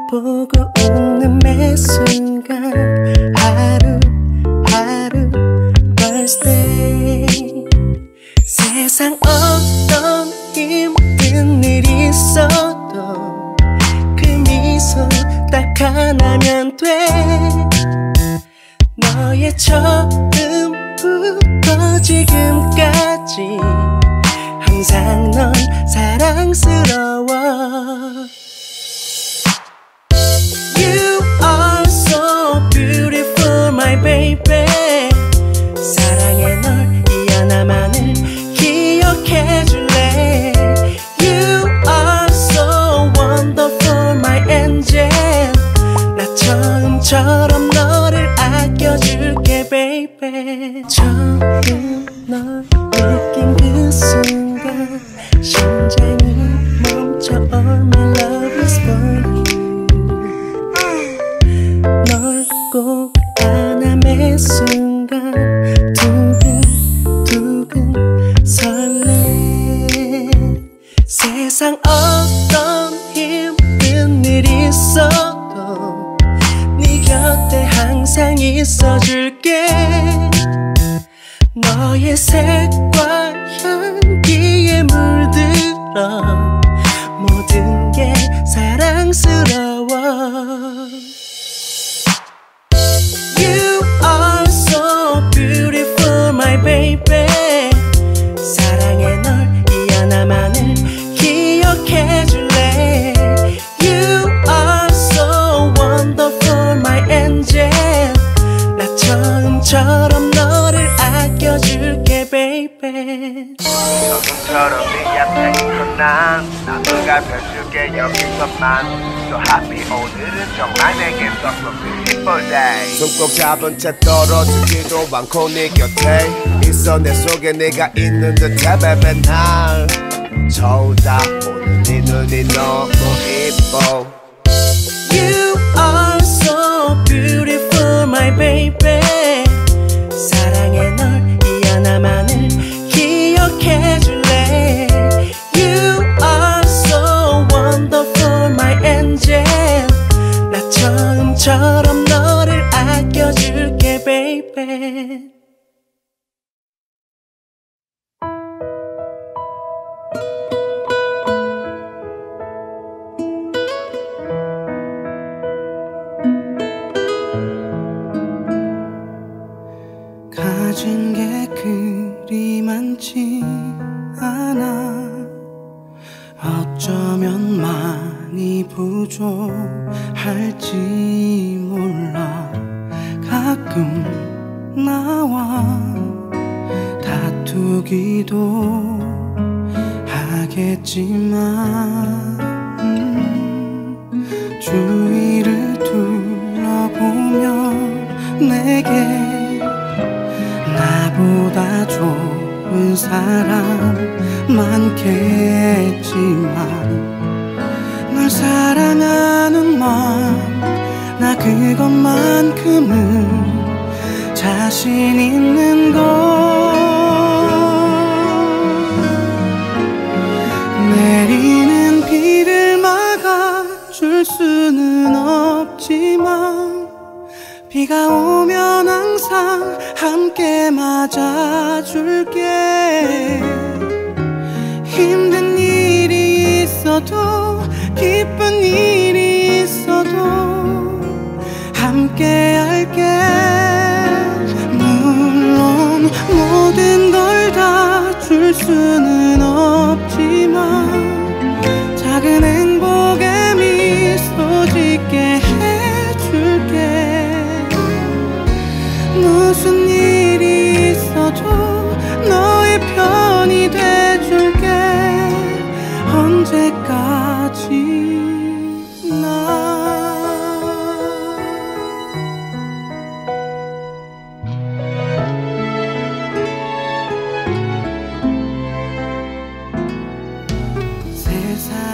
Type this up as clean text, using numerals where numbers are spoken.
보고 웃는 매 순간 하루 birthday. 세상 어떤 힘든 일이 있어도 그 미소 딱 하나면 돼. 너의 처음부터 지금까지 항상 넌 사랑스러워. You are so beautiful my baby. 사랑해 널 이 하나만을 기억해줄래. You are so wonderful my angel. 나 처음처럼 너를 아껴줄게 baby. 처음 널 느낀 그 순간 심장이 멈춰. All my love is for you. 널 꼭 안아매 순간 두근두근 설레. 세상 어떤 힘든 일이 있어도 네 곁에 항상 있어줄게. 너의 색과 향기에 물들어 모든 게 사랑스러워. You are so beautiful my baby. 사랑해 널 이 하나만을 기억해줄래. You are so wonderful my angel. 나 처음처럼 너를 아껴줄게 baby. 저금처럼 네 곁에 있던 난 누가 펴줄게 여기서만. So happy 오늘은 정말 내겐 so beautiful day. 손 꼭 잡은 채 떨어지기도 많고 네 곁에 있어. 내 속에 네가 있는 듯해 baby. 날 쳐다보는 네 눈이 너무 이뻐. You are so beautiful my baby. 사랑해 널 이 하나만을 기억해줄래. You are so wonderful my angel. 나 처음처럼 너를 아껴줄게 baby. 가진 게 그리 많지 않아. 어쩌면 많이 부족할지 몰라. 가끔 나와 다투기도 하겠지만 주위를 둘러보면 내게 나보다 좋은 사람 많겠지만 널 사랑하는 마음 나 그것만큼은 자신 있는 걸. 내리는 비를 막아줄 수는 없지만 비가 오면 항상 함께 맞아줄게. 힘든 일이 있어도 기쁜 일이 있어도 함께 할게. 물론 모든 걸 다 줄 수는 없지만 작은 행복에 미소 짓게 해줄게. 무슨 일이 있어도 너의 편이 돼줄게. 언제까지나. 세상